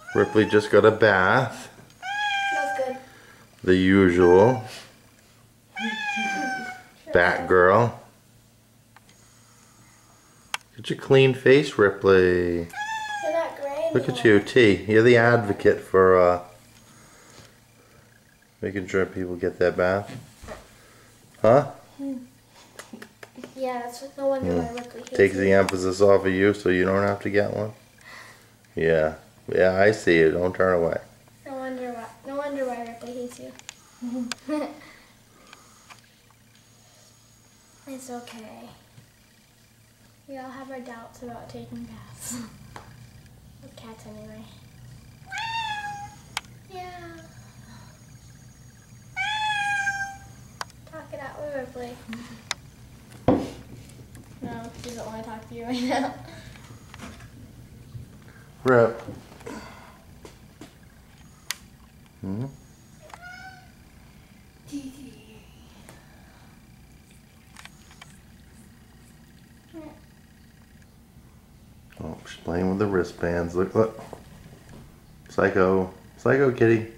Ripley just got a bath. Smells good. The usual. Batgirl. Get your clean face, Ripley. You're not gray Look at anymore. you, T. You're the advocate for making sure people get that bath. Huh? Yeah, that's no wonder why Ripley hates Takes me. the emphasis off of you so you don't have to get one. Yeah. Yeah, I see you. Don't turn away. No wonder why Ripley hates you. It's okay. We all have our doubts about taking baths. With cats anyway. Yeah. Talk it out with Ripley. No, she doesn't want to talk to you right now. Rip. Hmm? Oh, she's playing with the wristbands. Look, look. Psycho. Psycho kitty.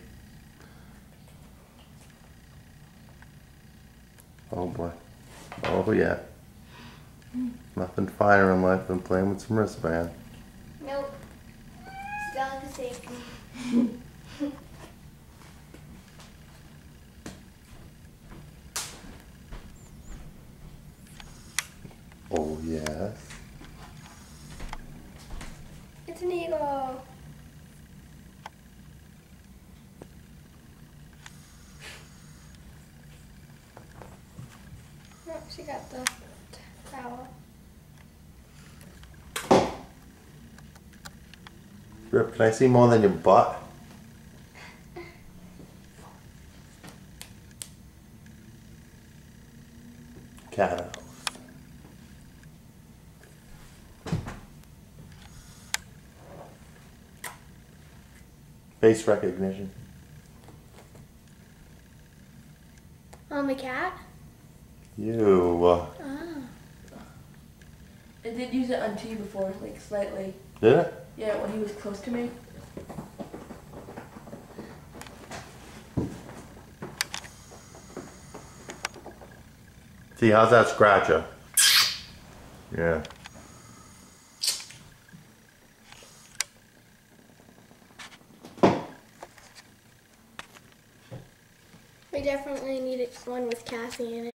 Oh boy. Oh yeah. Nothing finer in life than playing with some wristband. Nope. Still the safety. Oh yes. It's an eagle. Oh, she got the towel. Rip, can I see more than your butt? Cat house. Face recognition. On the cat? You. Oh. I did use it on T before, like slightly. Did it? Yeah, when he was close to me. See, how's that scratcher? Yeah. We definitely need one with Cassie in it.